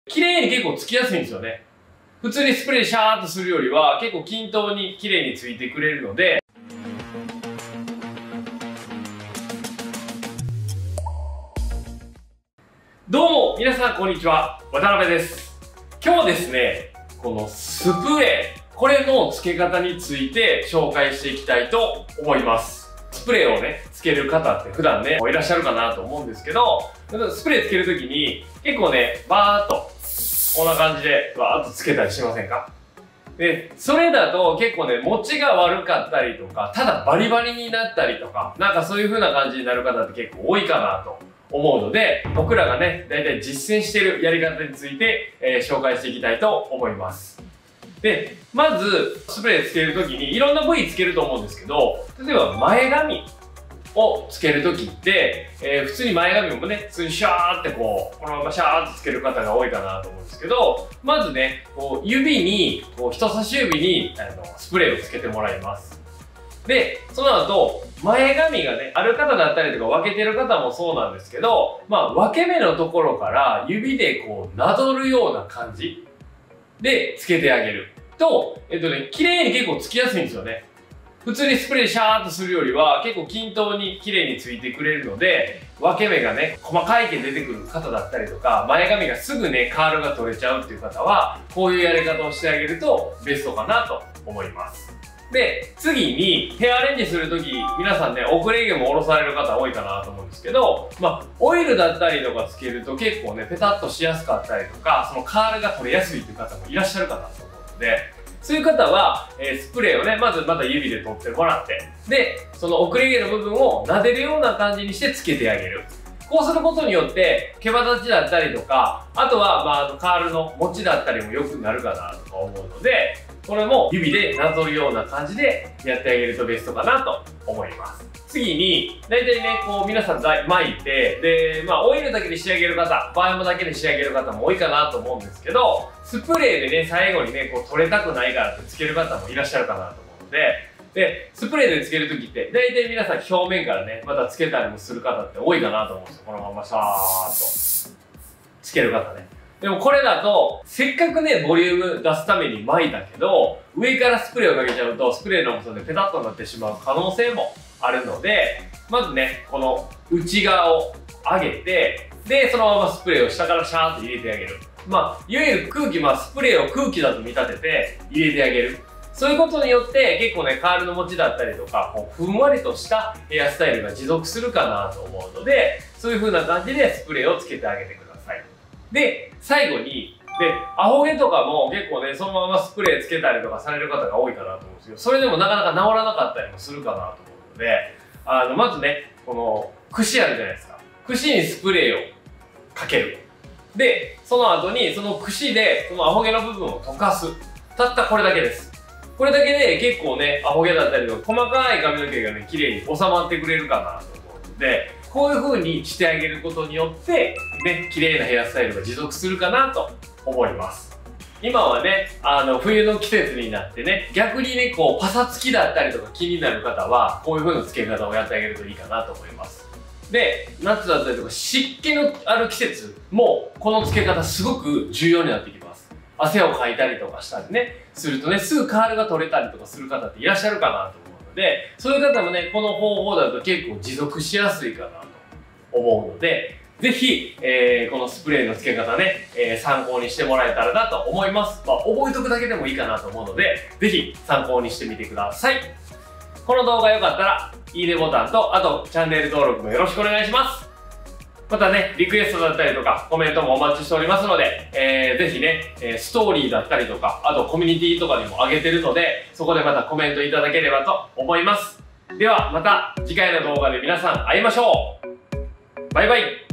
綺麗に結構つきやすいんですよね。普通にスプレーシャーっとするよりは結構均等に綺麗についてくれるので、どうも皆さんこんにちは、渡辺です。今日はですね、このスプレー、これの付け方について紹介していきたいと思います。スプレーをね、つける方って普段ね、いらっしゃるかなと思うんですけど、スプレーつけるときに結構ね、バーっとこんな感じでバーっとつけたりしませんか？で、それだと結構ね、持ちが悪かったりとか、ただバリバリになったりとか、なんかそういう風な感じになる方って結構多いかなと思うので、僕らがね、だいたい実践しているやり方について、紹介していきたいと思います。で、まず、スプレーつけるときにいろんな部位つけると思うんですけど、例えば前髪をつけるときって、普通に前髪もね、普通にシャーってこのままシャーってつける方が多いかなと思うんですけど、まずね、指に、人差し指にスプレーをつけてもらいます。で、その後、前髪がね、ある方だったりとか分けてる方もそうなんですけど、分け目のところから指でなぞるような感じでつけてあげると、綺麗に結構つきやすいんですよね。普通にスプレーシャーっとするよりは結構均等に綺麗についてくれるので、分け目がね、細かい毛出てくる方だったりとか、前髪がすぐね、カールが取れちゃうっていう方は、こういうやり方をしてあげるとベストかなと思います。で、次にヘアアレンジするとき、皆さんね、遅れ毛も下ろされる方多いかなと思うんですけど、オイルだったりとかつけると結構ね、ペタッとしやすかったりとか、そのカールが取れやすいっていう方もいらっしゃるかなと思うので、そういう方は、スプレーをね、まずまた指で取ってもらって、で、その遅れ毛の部分を撫でるような感じにしてつけてあげる。こうすることによって、毛羽立ちだったりとか、あとは、カールの持ちだったりも良くなるかなとか思うので、これも指でなぞるような感じでやってあげるとベストかなと思います。次に、大体ね、皆さん巻いて、で、オイルだけで仕上げる方、バームだけで仕上げる方も多いかなと思うんですけど、スプレーでね、最後にね、取れたくないからってつける方もいらっしゃるかなと思うので、で、スプレーでつけるときって、大体皆さん表面からね、またつけたりもする方って多いかなと思うんですよ。このままシャーっとつける方ね。でもこれだと、せっかくね、ボリューム出すために巻いたけど、上からスプレーをかけちゃうと、スプレーの重さでペタッとなってしまう可能性もあるので、まずね、この内側を上げて、で、そのままスプレーを下からシャーッと入れてあげる。いわゆる空気、スプレーを空気だと見立てて入れてあげる。そういうことによって結構ね、カールの持ちだったりとか、ふんわりとしたヘアスタイルが持続するかなと思うので、そういう風な感じでスプレーをつけてあげてください。で、最後に、アホ毛とかも結構ね、そのままスプレーつけたりとかされる方が多いかなと思うんですけど、それでもなかなか治らなかったりもするかなと思うので、まずね、この、櫛あるじゃないですか。櫛にスプレーをかける。で、その後に、その櫛で、そのアホ毛の部分を溶かす。たったこれだけです。これだけで結構ね、アホ毛だったりとか、細かい髪の毛がね、綺麗に収まってくれるかなと思うので、こういう風にしてあげることによって、ね、綺麗なヘアスタイルが持続するかなと思います。今はね、冬の季節になってね、逆にね、パサつきだったりとか気になる方は、こういう風な付け方をやってあげるといいかなと思います。で、夏だったりとか湿気のある季節も、この付け方すごく重要になってきます。汗をかいたりとかしたりね、するとね、すぐカールが取れたりとかする方っていらっしゃるかなと思うので、そういう方もね、この方法だと結構持続しやすいかなと思うので、ぜひ、このスプレーの付け方ね、参考にしてもらえたらなと思います。覚えとくだけでもいいかなと思うので、ぜひ参考にしてみてください。この動画良かったら、いいねボタンと、あとチャンネル登録もよろしくお願いします。またね、リクエストだったりとか、コメントもお待ちしておりますので、ぜひね、ストーリーだったりとか、あとコミュニティとかにも上げてるので、そこでまたコメントいただければと思います。ではまた次回の動画で皆さん会いましょう。バイバイ。